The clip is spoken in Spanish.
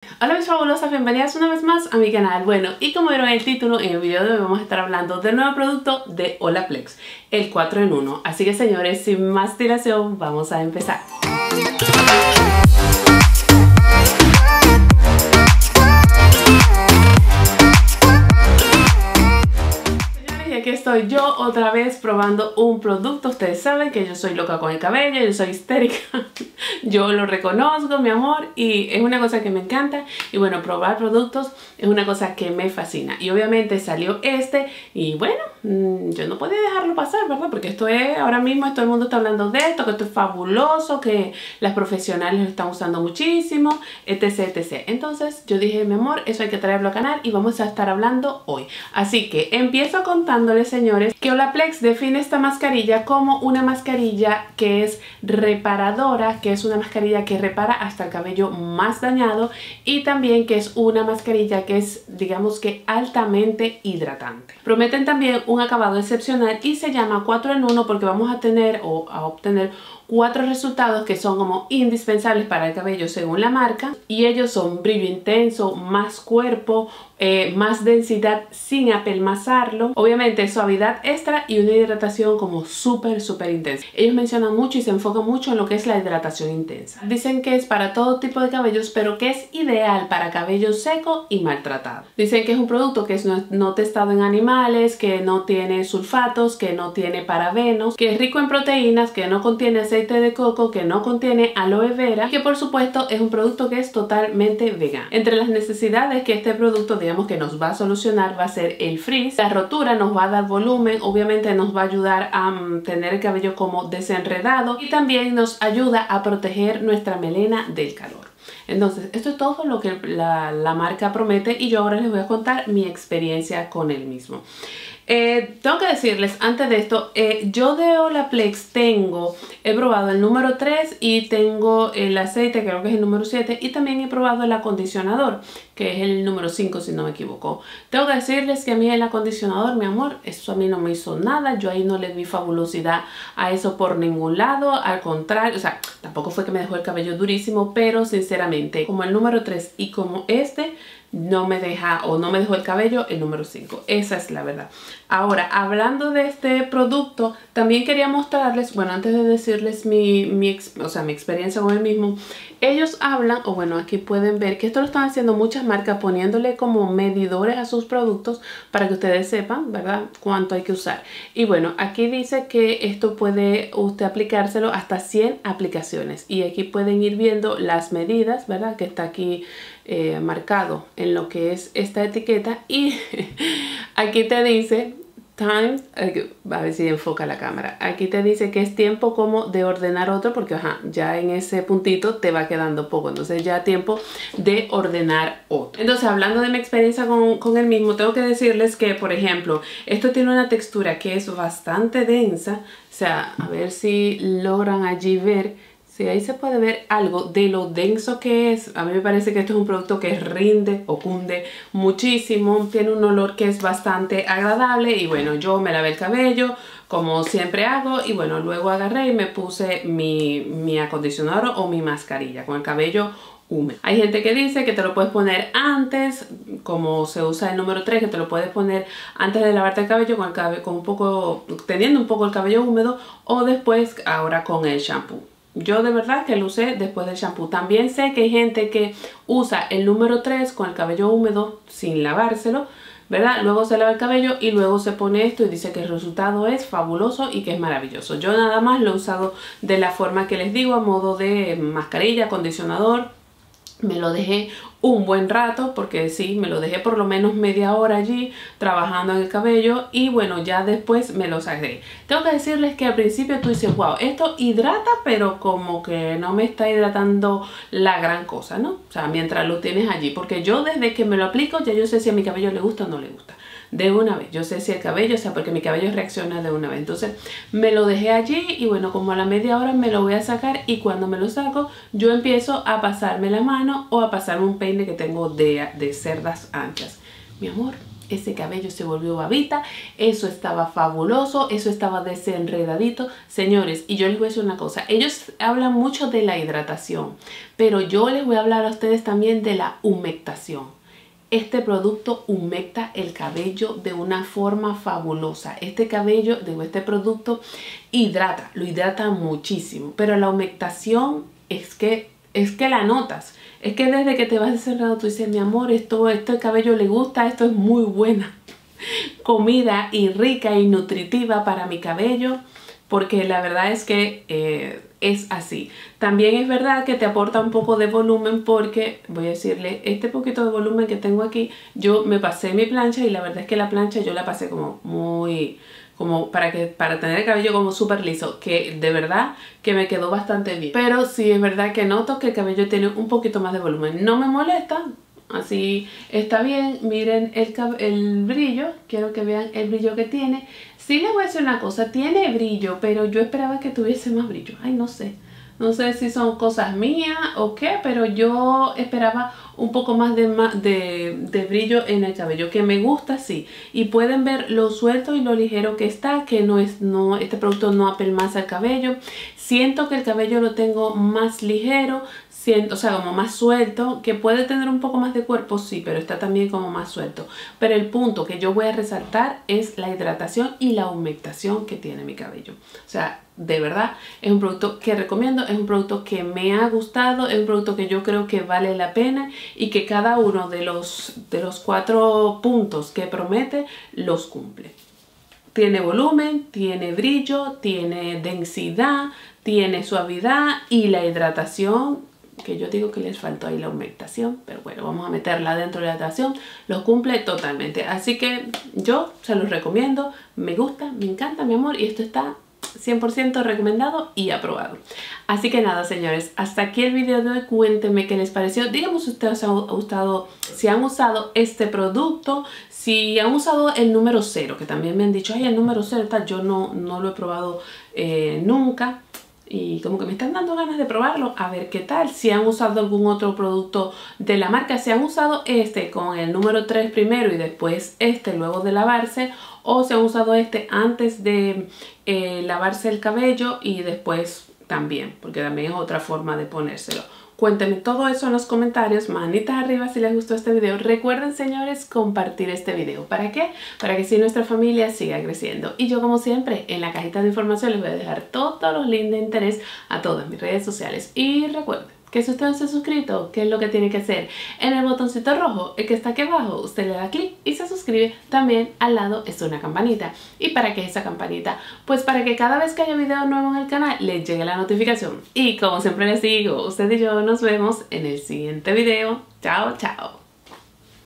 Hola mis fabulosas, bienvenidas una vez más a mi canal. Bueno, y como vieron en el título, en el video de hoy vamos a estar hablando del nuevo producto de Olaplex, el 4 en 1. Así que señores, sin más dilación, vamos a empezar. Y aquí estoy yo otra vez probando un producto. Ustedes saben que yo soy loca con el cabello, yo soy histérica. Yo lo reconozco, mi amor, y es una cosa que me encanta. Y bueno, probar productos es una cosa que me fascina. Y obviamente salió este y bueno, yo no podía dejarlo pasar, ¿verdad? Porque esto es, ahora mismo todo el mundo está hablando de esto, que esto es fabuloso, que las profesionales lo están usando muchísimo, etc, etc. Entonces yo dije, mi amor, eso hay que traerlo al canal y vamos a estar hablando hoy. Así que empiezo contándoles, señores, que Olaplex define esta mascarilla como una mascarilla que es reparadora, que es una mascarilla que repara hasta el cabello más dañado, y también que es una mascarilla que es, digamos que, altamente hidratante. Prometen también un acabado excepcional y se llama 4 en 1 porque vamos a tener o a obtener 4 resultados que son como indispensables para el cabello según la marca, y ellos son brillo intenso, más cuerpo, más densidad sin apelmazarlo, obviamente suavidad extra y una hidratación como súper intensa. Ellos mencionan mucho y se enfocan mucho en lo que es la hidratación intensa. Dicen que es para todo tipo de cabellos, pero que es ideal para cabello seco y maltratado. Dicen que es un producto que es no testado en animales, que no tiene sulfatos, que no tiene parabenos, que es rico en proteínas, que no contiene aceite de coco, que no contiene aloe vera y que por supuesto es un producto que es totalmente vegano. Entre las necesidades que este producto, digamos, que nos va a solucionar va a ser el frizz, la rotura, nos va a dar volumen, obviamente nos va a ayudar a tener el cabello como desenredado y también nos ayuda a proteger nuestra melena del calor. Entonces, esto es todo lo que la marca promete y yo ahora les voy a contar mi experiencia con el mismo. Tengo que decirles antes de esto, yo de Olaplex he probado el número 3 y tengo el aceite, creo que es el número 7, y también he probado el acondicionador, que es el número 5 si no me equivoco. Tengo que decirles que a mí el acondicionador, mi amor, eso a mí no me hizo nada, yo ahí no le vi fabulosidad a eso por ningún lado, al contrario, o sea, tampoco fue que me dejó el cabello durísimo, pero sinceramente, como el número 3 y como este, no me deja o no me dejó el cabello el número 5, esa es la verdad. Ahora, hablando de este producto, también quería mostrarles, bueno, antes de decirles mi experiencia con el mismo, ellos hablan, o bueno, aquí pueden ver que esto lo están haciendo muchas marcas poniéndole como medidores a sus productos para que ustedes sepan, ¿verdad?, cuánto hay que usar. Y bueno, aquí dice que esto puede usted aplicárselo hasta 100 aplicaciones y aquí pueden ir viendo las medidas, ¿verdad?, que está aquí marcado en lo que es esta etiqueta, y aquí te dice time, a ver si enfoca la cámara, aquí te dice que es tiempo como de ordenar otro, porque ajá, ya en ese puntito te va quedando poco, entonces ya tiempo de ordenar otro. Entonces, hablando de mi experiencia con el mismo, tengo que decirles que, por ejemplo, esto tiene una textura que es bastante densa, o sea, a ver si logran allí ver. Sí, ahí se puede ver algo de lo denso que es. A mí me parece que esto es un producto que rinde o cunde muchísimo. Tiene un olor que es bastante agradable. Y bueno, yo me lavé el cabello como siempre hago. Y bueno, luego agarré y me puse mi acondicionador o mi mascarilla con el cabello húmedo. Hay gente que dice que te lo puedes poner antes, como se usa el número 3, que te lo puedes poner antes de lavarte el cabello teniendo un poco el cabello húmedo, o después ahora con el shampoo. Yo de verdad que lo usé después del shampoo. También sé que hay gente que usa el número 3 con el cabello húmedo sin lavárselo, ¿verdad? Luego se lava el cabello y luego se pone esto y dice que el resultado es fabuloso y que es maravilloso. Yo nada más lo he usado de la forma que les digo, a modo de mascarilla, acondicionador. Me lo dejé un buen rato, porque sí, me lo dejé por lo menos media hora allí trabajando en el cabello, y bueno, ya después me lo saqué. Tengo que decirles que al principio tú dices, wow, esto hidrata, pero como que no me está hidratando la gran cosa, ¿no? O sea, mientras lo tienes allí, porque yo desde que me lo aplico ya yo sé si a mi cabello le gusta o no le gusta. De una vez, yo sé si el cabello, o sea, porque mi cabello reacciona de una vez. Entonces me lo dejé allí y bueno, como a la media hora me lo voy a sacar, y cuando me lo saco yo empiezo a pasarme la mano o a pasarme un peine que tengo de cerdas anchas. Mi amor, ese cabello se volvió babita, eso estaba fabuloso, eso estaba desenredadito. Señores, y yo les voy a decir una cosa, ellos hablan mucho de la hidratación, pero yo les voy a hablar a ustedes también de la humectación. Este producto humecta el cabello de una forma fabulosa. Este producto hidrata, lo hidrata muchísimo, pero la humectación es que la notas. Es que desde que te vas desenredando tú dices, mi amor, este cabello le gusta, esto es muy buena comida y rica y nutritiva para mi cabello, porque la verdad es que es así. También es verdad que te aporta un poco de volumen, porque voy a decirle, este poquito de volumen que tengo aquí, yo me pasé mi plancha y la verdad es que la plancha yo la pasé para tener el cabello como súper liso, que de verdad que me quedó bastante bien. Pero sí es verdad que noto que el cabello tiene un poquito más de volumen. No me molesta, así está bien. Miren el brillo, quiero que vean el brillo que tiene. Sí les voy a decir una cosa, tiene brillo, pero yo esperaba que tuviese más brillo. Ay, no sé. No sé si son cosas mías o qué, pero yo esperaba un poco más de brillo en el cabello, que me gusta, sí. Y pueden ver lo suelto y lo ligero que está, que este producto no apelmaza el cabello. Siento que el cabello lo tengo más ligero, o sea, como más suelto, que puede tener un poco más de cuerpo, sí, pero está también como más suelto. Pero el punto que yo voy a resaltar es la hidratación y la humectación que tiene mi cabello. O sea, de verdad, es un producto que recomiendo, es un producto que me ha gustado, es un producto que yo creo que vale la pena y que cada uno de los 4 puntos que promete los cumple. Tiene volumen, tiene brillo, tiene densidad, tiene suavidad y la hidratación, que yo digo que les faltó ahí la humectación, pero bueno, vamos a meterla dentro de la hidratación, lo cumple totalmente. Así que yo se los recomiendo, me gusta, me encanta, mi amor, y esto está 100% recomendado y aprobado. Así que nada, señores, hasta aquí el video de hoy. Cuéntenme qué les pareció. Díganme si ustedes han gustado, si han usado este producto, si han usado el número 0, que también me han dicho, ay, el número 0 tal. Yo no lo he probado nunca. Y como que me están dando ganas de probarlo, a ver qué tal. Si han usado algún otro producto de la marca, si han usado este con el número 3 primero y después este luego de lavarse, o si han usado este antes de lavarse el cabello y después también, porque también es otra forma de ponérselo. Cuéntenme todo eso en los comentarios, manitas arriba si les gustó este video. Recuerden, señores, compartir este video. ¿Para qué? Para que así nuestra familia siga creciendo. Y yo, como siempre, en la cajita de información les voy a dejar todos los links de interés a todas mis redes sociales. Y recuerden que si usted no se ha suscrito, ¿qué es lo que tiene que hacer? En el botoncito rojo, el que está aquí abajo, usted le da clic y se suscribe. También al lado está una campanita. ¿Y para qué es esa campanita? Pues para que cada vez que haya video nuevo en el canal les llegue la notificación. Y como siempre les digo, usted y yo nos vemos en el siguiente video. Chao, chao.